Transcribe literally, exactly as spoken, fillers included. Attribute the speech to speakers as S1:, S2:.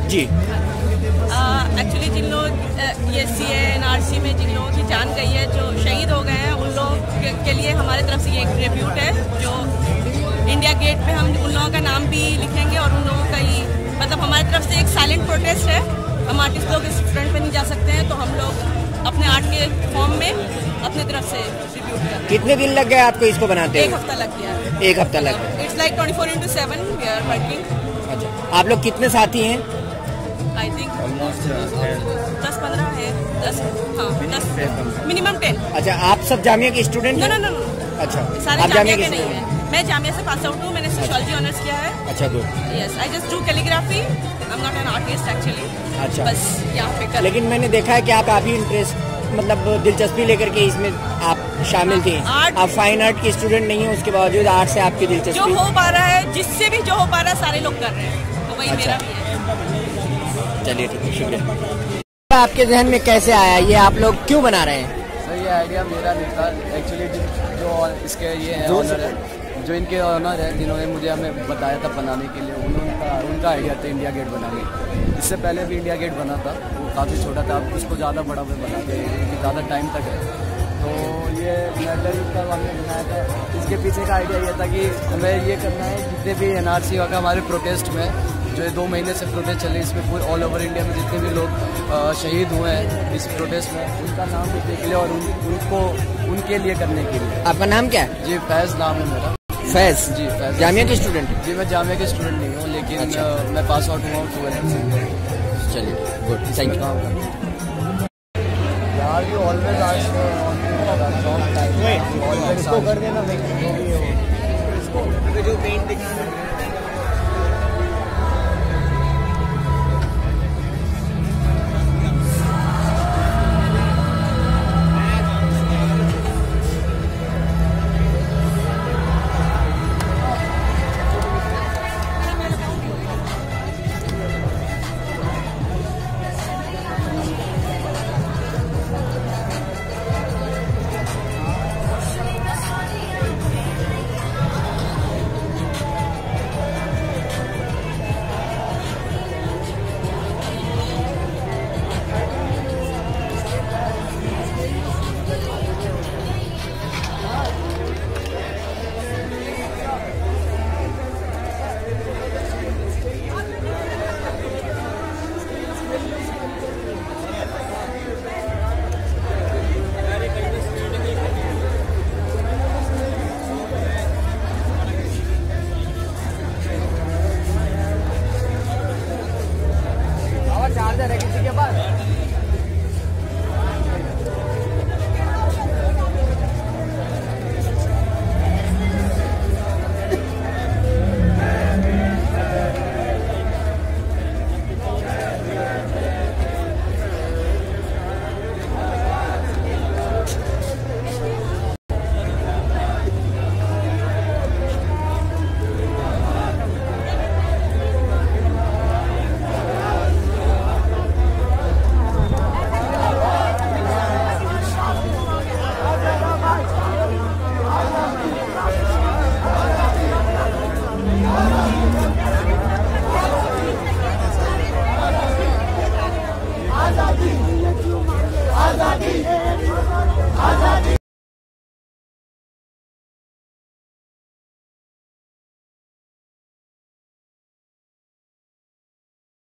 S1: जी।
S2: Actually जिन लोग ये C N R C में जिन लोगों की जान गई है, जो शहीद हो गए हैं, उन लोगों के, के लिए हमारे तरफ से ये एक ट्रिब्यूट है, जो इंडिया गेट पे हम उन लोगों का नाम भी लिखेंगे और उन लोगों का ही मतलब हमारी तरफ से एक साइलेंट प्रोटेस्ट है। हम आर्टिस्ट लोग इस फ्रंट पे नहीं जा सकते हैं, तो हम लोग अपने आर्ट के फॉर्म में अपने तरफ से ट्रिब्यूट करते हैं।
S1: कितने दिन लग गए आपको इसको बनाते?
S2: एक हफ्ता लग गया है।
S1: एक हफ्ता लग गया।
S2: It's like twenty four into seven we are working.
S1: अच्छा, आप लोग कितने साथी हैं?
S2: आई थिंक दस पंद्रह है, दस हाँ दस मिनिमम टेन।
S1: अच्छा, आप सब जामिया के स्टूडेंट हैं?
S2: No no no.
S1: अच्छा,
S2: सारे जामिया के नहीं है। मैं जामिया से पास आउट हूँ, मैंने सोशियोलॉजी ऑनर्स किया है।
S1: अच्छा, good.
S2: Yes, I just do calligraphy. I am not an artist actually.
S1: अच्छा,
S2: बस यहाँ पे कर।
S1: लेकिन मैंने देखा है कि आप काफी इंटरेस्ट मतलब दिलचस्पी लेकर के इसमें आप शामिल थी। आप फाइन आर्ट की स्टूडेंट नहीं है, उसके बावजूद आर्ट से आपकी दिलचस्पी।
S2: जो हो पा रहा है, जिससे भी जो हो पा रहा है, सारे लोग कर रहे हैं, तो वही मेरा भी है।
S1: चलिए ठीक है, शुक्रिया। आपके जहन में कैसे आया ये, आप लोग क्यों बना रहे हैं?
S3: सर, ये आइडिया मेरा नहीं था एक्चुअली। जो इसके ये है ऑनर है, जो इनके ऑनर है, जिन्होंने मुझे हमें बताया था बनाने के लिए, उनका उनका आइडिया था इंडिया गेट बनाने। इससे पहले भी इंडिया गेट बना था, वो काफ़ी छोटा था। अब उसको ज़्यादा बड़ा में बनाते हैं क्योंकि ज़्यादा टाइम तक है। तो ये मेटल का हमने बनाया था। इसके पीछे का आइडिया ये था कि हमें ये करना है, जितने भी एन आर सी का हमारे प्रोटेस्ट में, जो ये दो महीने से प्रोटेस्ट चले, इसमें पूरे ऑल ओवर इंडिया में जितने भी लोग शहीद हुए हैं इस प्रोटेस्ट में, उनका नाम लिखने के लिए और उन, उनको उनके लिए करने के लिए।
S1: आपका नाम क्या है?
S3: जी, फैज़ नाम है मेरा।
S1: फैज़?
S3: जी, फैज़।
S1: जामिया के स्टूडेंट?
S3: जी, मैं जामिया के स्टूडेंट नहीं हूँ, लेकिन अच्छा। आ, मैं पास आउट हुआ हूँ ट्वेल्थ से।
S1: चलिए, गुड, थैंक यू।
S3: यार यू ऑलवेज आस्क ऑलवेज कर देना जो पेंट दिखा। चार्जर है किसी के पास?